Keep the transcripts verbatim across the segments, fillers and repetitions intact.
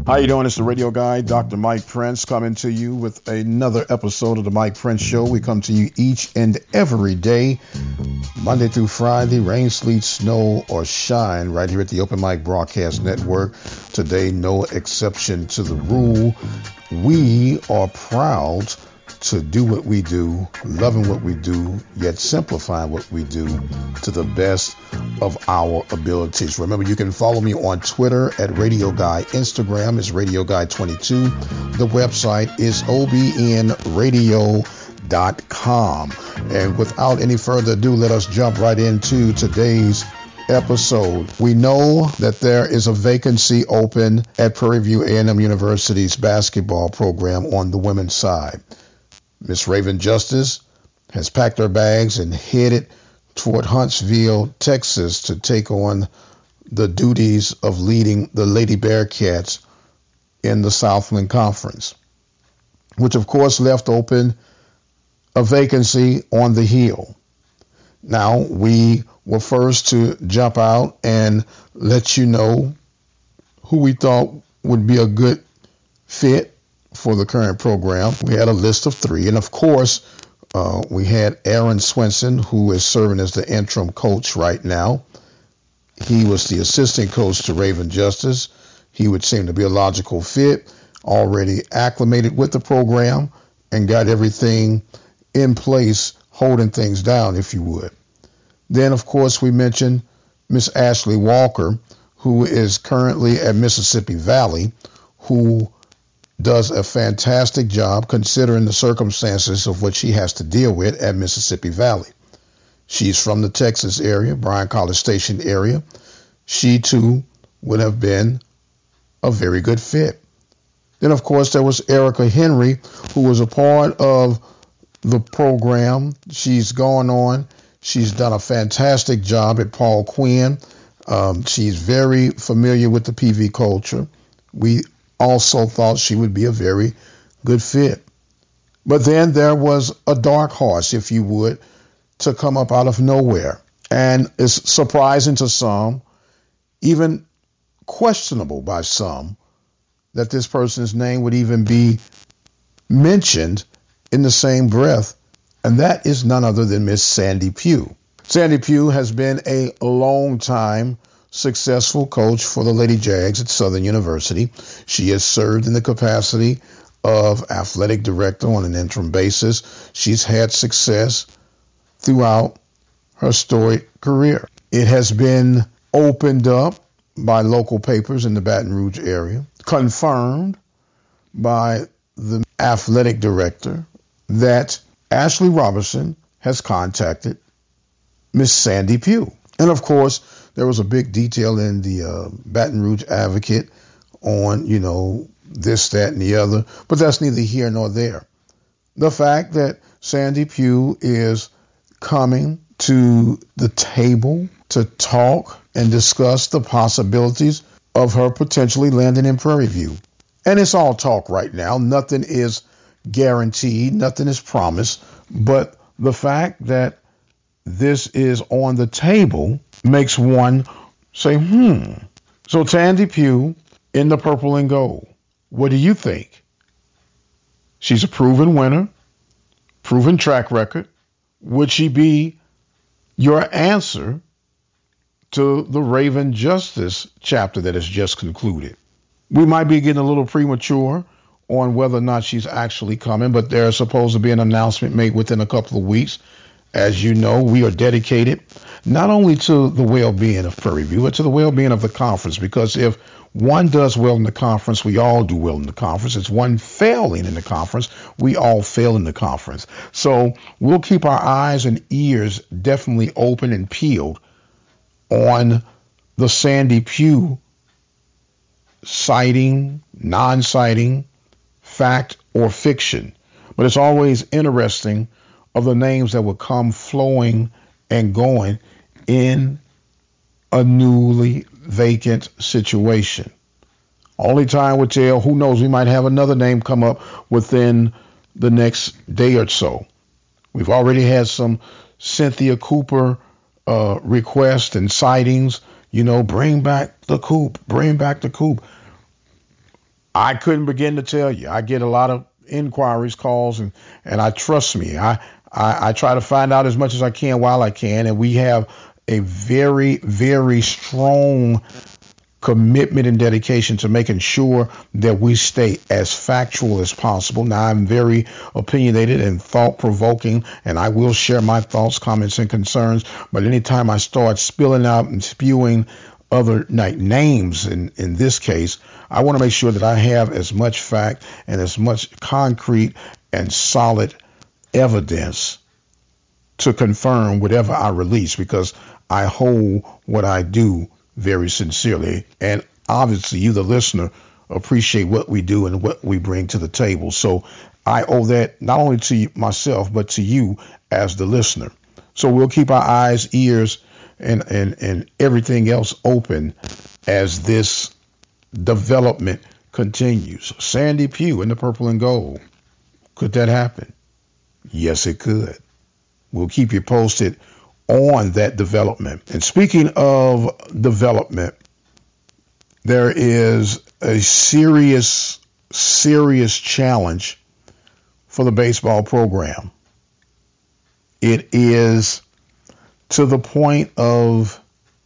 How you doing? It's the radio guy, Doctor Mike Prince, coming to you with another episode of the Mike Prince Show. We come to you each and every day, Monday through Friday, rain, sleet, snow, or shine, right here at the Open Mic Broadcast Network. Today, no exception to the rule. We are proud to do what we do, loving what we do, yet simplifying what we do to the best of our abilities. Remember, you can follow me on Twitter at Radio Guy. Instagram is Radio Guy twenty-two. The website is O B N radio dot com. And without any further ado, let us jump right into today's episode. We know that there is a vacancy open at Prairie View A and M University's basketball program on the women's side. Miss Raven Justice has packed her bags and headed toward Huntsville, Texas, to take on the duties of leading the Lady Bearcats in the Southland Conference, which of course left open a vacancy on the Hill. Now, we were first to jump out and let you know who we thought would be a good fit for the current program. We had a list of three, and of course, uh, we had Aaron Swenson, who is serving as the interim coach right now. He was the assistant coach to Raven Justice. He would seem to be a logical fit, already acclimated with the program, and got everything in place, holding things down, if you would. Then, of course, we mentioned Miss Ashley Walker, who is currently at Mississippi Valley, who does a fantastic job considering the circumstances of what she has to deal with at Mississippi Valley. She's from the Texas area, Bryan College Station area. She, too, would have been a very good fit. Then, of course, there was Erica Henry, who was a part of the program. She's gone on. She's done a fantastic job at Paul Quinn. Um, she's very familiar with the P V culture. We also thought she would be a very good fit. But then there was a dark horse, if you would, to come up out of nowhere. And it's surprising to some, even questionable by some, that this person's name would even be mentioned in the same breath. And that is none other than Miss Sandy Pugh. Sandy Pugh has been a long time successful coach for the Lady Jags at Southern University. She has served in the capacity of athletic director on an interim basis. She's had success throughout her storied career. It has been opened up by local papers in the Baton Rouge area, confirmed by the athletic director that Ashley Robertson has contacted Miss Sandy Pugh. And of course, there was a big detail in the uh, Baton Rouge Advocate on, you know, this, that, and the other. But that's neither here nor there. The fact that Sandy Pugh is coming to the table to talk and discuss the possibilities of her potentially landing in Prairie View. And it's all talk right now. Nothing is guaranteed. Nothing is promised. But the fact that this is on the table makes one say, hmm. So Sandy Pugh in the purple and gold. What do you think? She's a proven winner, proven track record. Would she be your answer to the Raven Justice chapter that has just concluded? We might be getting a little premature on whether or not she's actually coming, but there's supposed to be an announcement made within a couple of weeks. As you know, we are dedicated not only to the well-being of Prairie View, but to the well-being of the conference, because if one does well in the conference, we all do well in the conference. It's one failing in the conference, we all fail in the conference. So we'll keep our eyes and ears definitely open and peeled on the Sandy Pugh citing, non-citing, fact or fiction. But it's always interesting of the names that will come flowing and going in a newly vacant situation. Only time will tell. Who knows? We might have another name come up within the next day or so. We've already had some Cynthia Cooper uh, requests and sightings. You know, bring back the coop, bring back the coop. I couldn't begin to tell you. I get a lot of inquiries, calls, and, and I trust me. I, I, I try to find out as much as I can while I can. And we have a very, very strong commitment and dedication to making sure that we stay as factual as possible. Now, I'm very opinionated and thought-provoking, and I will share my thoughts, comments, and concerns. But anytime I start spilling out and spewing other like, names, in, in this case, I want to make sure that I have as much fact and as much concrete and solid evidence to confirm whatever I release, because I hold what I do very sincerely. And obviously you, the listener, appreciate what we do and what we bring to the table. So I owe that not only to myself, but to you as the listener. So we'll keep our eyes, ears, and, and, and everything else open as this development continues. Sandy Pugh in the purple and gold. Could that happen? Yes, it could. We'll keep you posted on that development. And speaking of development, there is a serious, serious challenge for the baseball program. It is to the point of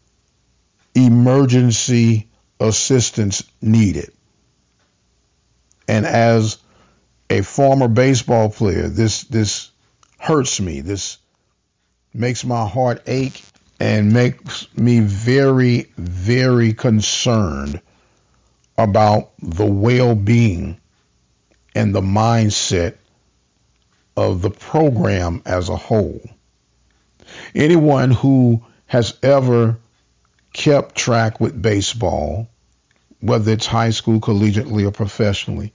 emergency assistance needed. And as a former baseball player, this this hurts me. This makes my heart ache and makes me very, very concerned about the well-being and the mindset of the program as a whole. Anyone who has ever kept track with baseball, whether it's high school, collegiately, or professionally,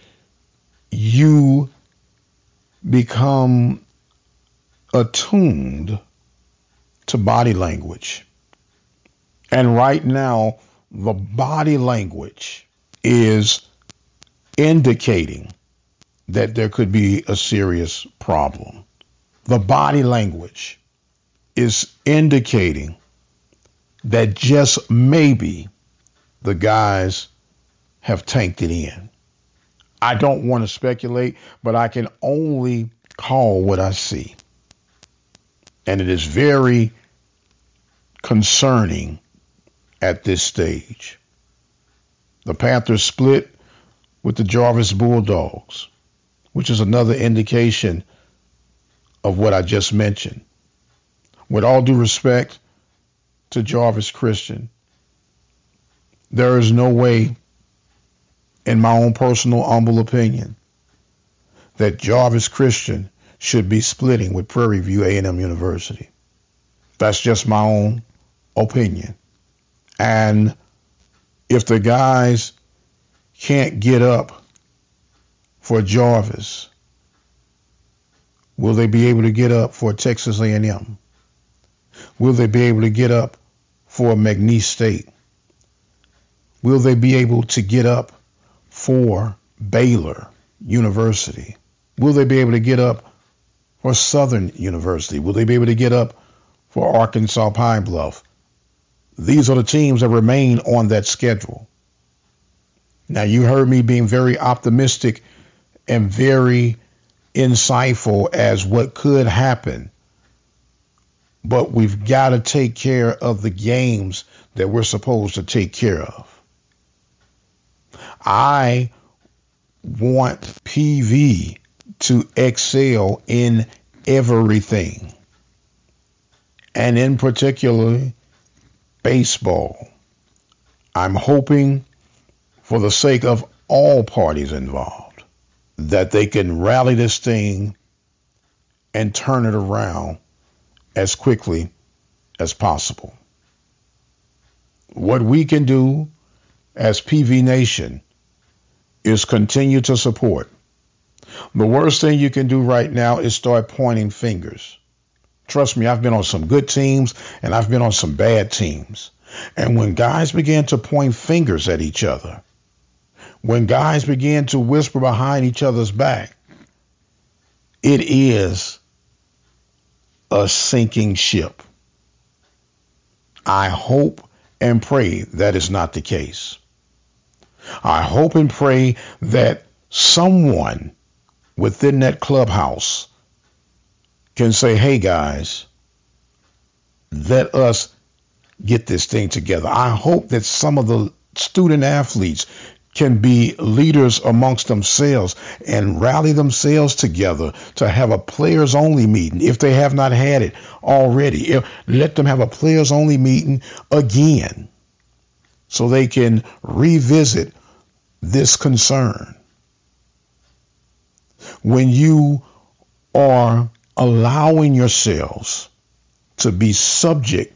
you become attuned to body language. And right now, the body language is indicating that there could be a serious problem. The body language is indicating that just maybe the guys have tanked it in. I don't want to speculate, but I can only call what I see. And it is very concerning at this stage. The Panthers split with the Jarvis Bulldogs, which is another indication of what I just mentioned. With all due respect to Jarvis Christian, there is no way, in my own personal humble opinion, that Jarvis Christian should be splitting with Prairie View A and M University. That's just my own opinion. And if the guys can't get up for Jarvis, will they be able to get up for Texas A and M? Will they be able to get up for McNeese State? Will they be able to get up for Baylor University? Will they be able to get up for Southern University? Will they be able to get up for Arkansas Pine Bluff? These are the teams that remain on that schedule. Now, you heard me being very optimistic and very insightful as what could happen. But we've got to take care of the games that we're supposed to take care of. I want P V to excel in everything, and in particular, baseball. I'm hoping, for the sake of all parties involved, that they can rally this thing and turn it around as quickly as possible. What we can do as P V Nation is continue to support. The worst thing you can do right now is start pointing fingers. Trust me, I've been on some good teams and I've been on some bad teams. And when guys begin to point fingers at each other, when guys begin to whisper behind each other's back, it is a sinking ship. I hope and pray that is not the case. I hope and pray that someone within that clubhouse can say, hey guys, let us get this thing together. I hope that some of the student athletes can be leaders amongst themselves and rally themselves together to have a players only meeting if they have not had it already. If, let them have a players only meeting again so they can revisit this concern. When you are allowing yourselves to be subject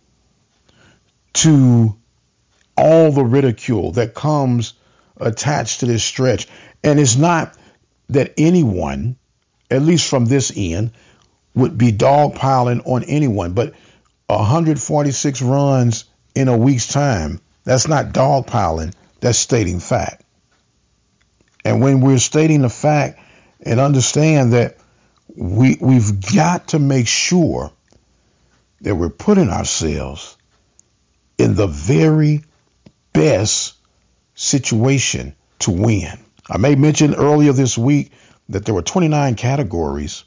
to all the ridicule that comes attached to this stretch, and it's not that anyone, at least from this end, would be dogpiling on anyone, but one hundred forty-six runs in a week's time, that's not dogpiling, that's stating fact. And when we're stating the fact and understand that we, we've got to make sure that we're putting ourselves in the very best situation to win. I may mention earlier this week that there were twenty-nine categories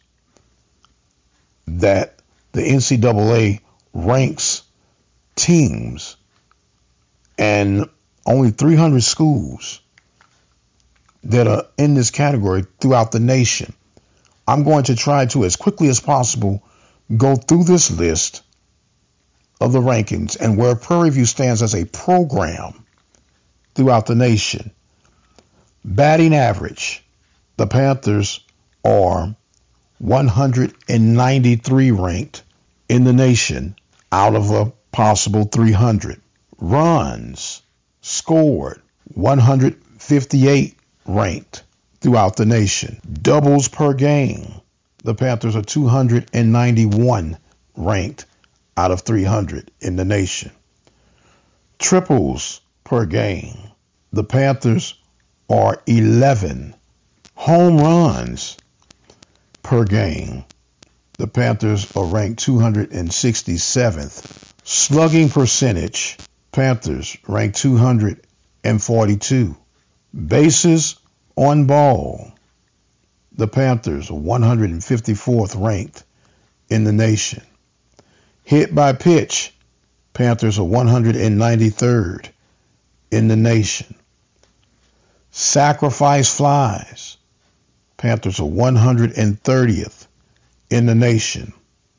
that the N C double A ranks teams, and only three hundred schools that are in this category throughout the nation. I'm going to try to, as quickly as possible, go through this list of the rankings and where Prairie View stands as a program throughout the nation. Batting average, the Panthers are one hundred ninety-three ranked in the nation out of a possible three hundred. Runs scored, one hundred fifty-eight ranked throughout the nation. Doubles per game, the Panthers are two hundred ninety-one ranked out of three hundred in the nation. Triples per game, the Panthers are eleven. Home runs per game, the Panthers are ranked two hundred sixty-seventh. Slugging percentage, Panthers ranked two hundred forty-two. Bases on ball, the Panthers are one hundred fifty-fourth ranked in the nation. Hit by pitch, Panthers are one hundred ninety-third in the nation. Sacrifice flies, Panthers are one hundred thirtieth in the nation.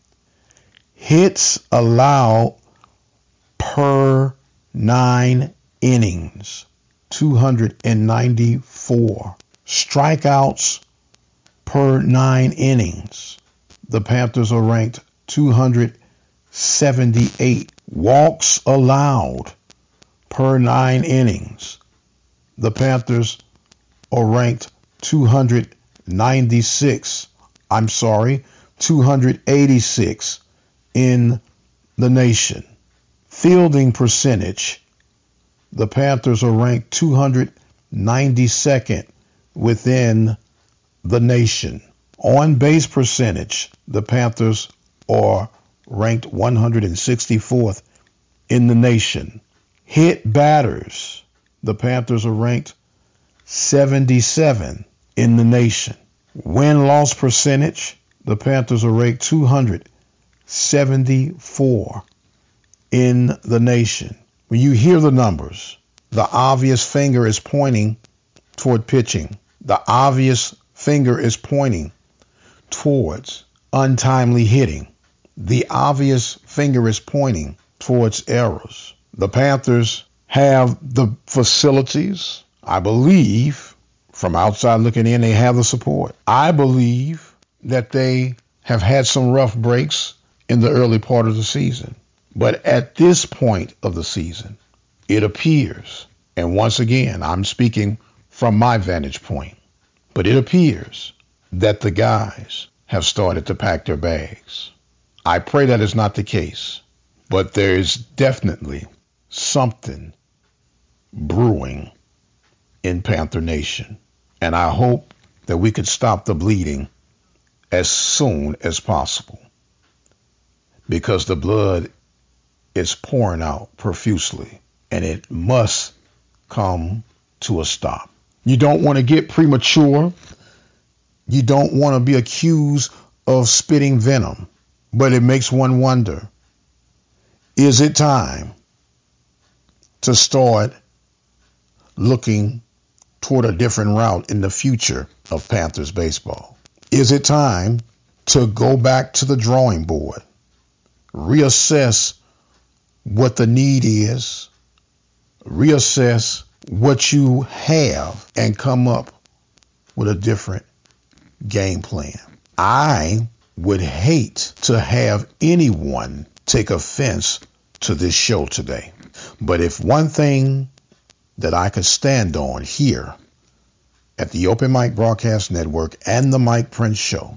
Hits allowed per nine innings, two hundred ninety-four. Strikeouts per nine innings, the Panthers are ranked two hundred seventy-eight. Walks allowed per nine innings, the Panthers are ranked two hundred ninety-six. I'm sorry, two hundred eighty-six in the nation. Fielding percentage, the Panthers are ranked two hundred ninety-second within the nation. On base percentage, the Panthers are ranked one hundred sixty-fourth in the nation. Hit batters, the Panthers are ranked seventy-seven in the nation. Win-loss percentage, the Panthers are ranked two hundred seventy-four in the nation. When you hear the numbers, the obvious finger is pointing toward pitching. The obvious finger is pointing towards untimely hitting. The obvious finger is pointing towards errors. The Panthers have the facilities. I believe, from outside looking in, they have the support. I believe that they have had some rough breaks in the early part of the season. But at this point of the season, it appears, and once again, I'm speaking from my vantage point, but it appears that the guys have started to pack their bags. I pray that is not the case, but there is definitely something brewing in Panther Nation, and I hope that we could stop the bleeding as soon as possible, because the blood is pouring out profusely, and it must come to a stop. You don't want to get premature. You don't want to be accused of spitting venom. But it makes one wonder, is it time to start looking toward a different route in the future of Panthers baseball? Is it time to go back to the drawing board, reassess what the need is, reassess what you have, and come up with a different game plan? I would hate to have anyone take offense to this show today. But if one thing that I could stand on here at the Open Mic Broadcast Network and the Mike Prince Show,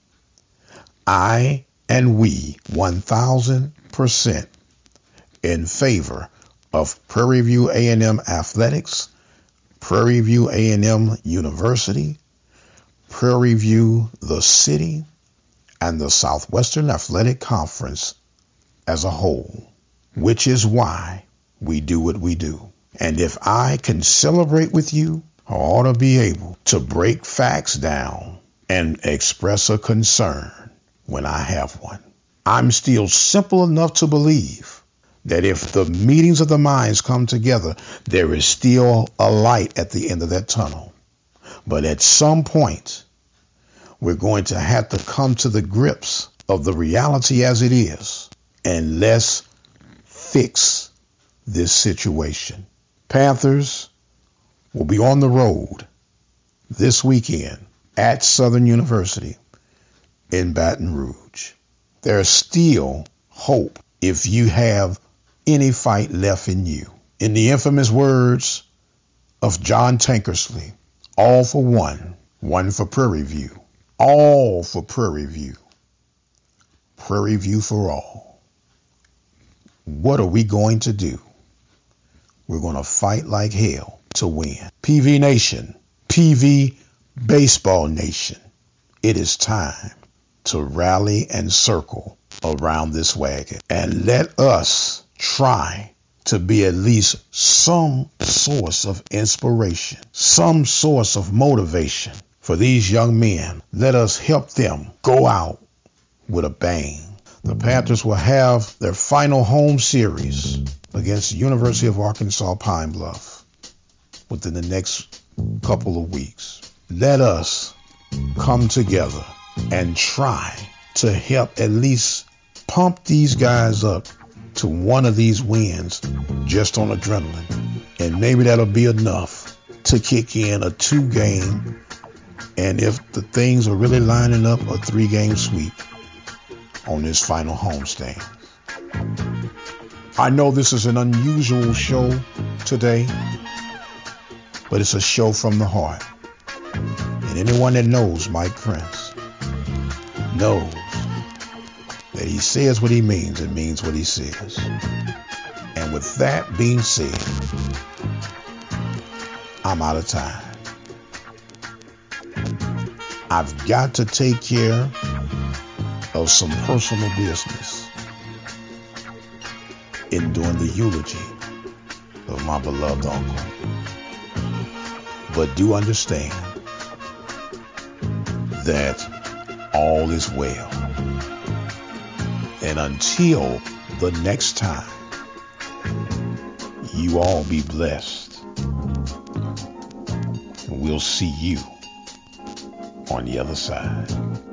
I and we one thousand percent in favor of Prairie View A and M Athletics, Prairie View A and M University, Prairie View the city, and the Southwestern Athletic Conference as a whole, which is why we do what we do. And if I can celebrate with you, I ought to be able to break facts down and express a concern when I have one. I'm still simple enough to believe that if the meetings of the minds come together, there is still a light at the end of that tunnel. But at some point, we're going to have to come to the grips of the reality as it is, and let's fix this situation. Panthers will be on the road this weekend at Southern University in Baton Rouge. There's still hope if you have any fight left in you. In the infamous words of John Tankersley, all for one, one for Prairie View. All for Prairie View. Prairie View for all. What are we going to do? We're going to fight like hell to win. P V Nation, P V Baseball Nation, it is time to rally and circle around this wagon and let us try to be at least some source of inspiration, some source of motivation for these young men. Let us help them go out with a bang. The Panthers will have their final home series against the University of Arkansas Pine Bluff within the next couple of weeks. Let us come together and try to help at least pump these guys up to one of these wins just on adrenaline. And maybe that'll be enough to kick in a two-game, and if the things are really lining up, a three-game sweep on this final homestand. I know this is an unusual show today, but it's a show from the heart. And anyone that knows Mike Prince knows that he says what he means and means what he says. And with that being said, I'm out of time. I've got to take care of some personal business in doing the eulogy of my beloved uncle. But do understand that all is well. And until the next time, you all be blessed. And we'll see you on the other side.